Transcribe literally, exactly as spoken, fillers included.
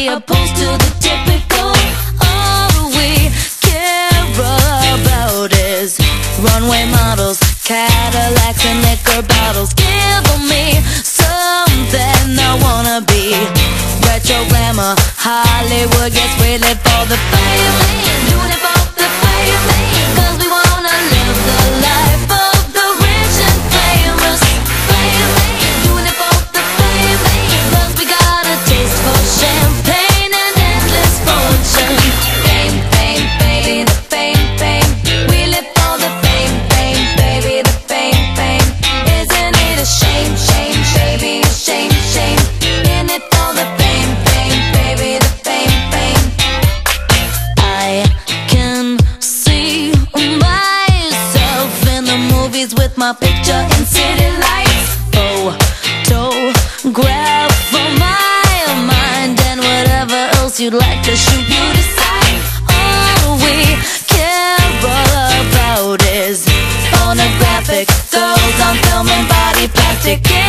be opposed to the typical. All we care about is runway models, Cadillacs and liquor bottles. Give me something I wanna be. Retro glamour, Hollywood, yes, we live for the fame. Doing it for the fame, cause we wanna live the life of the rich and famous. Fame, doing it for the fame, cause we got a taste for champagne and endless fortune. Fame, fame, fame, the fame, fame. We live for the fame, fame, baby, the fame, fame. Isn't it a shame, shame, shame, shame, shame? In it for the fame, fame, baby, the fame, fame. I can see myself in the movies with my picture in city lights. Photograph for my mind and whatever else you'd like to shoot, you decide. All we care about is pornographic girls on film and body plastic.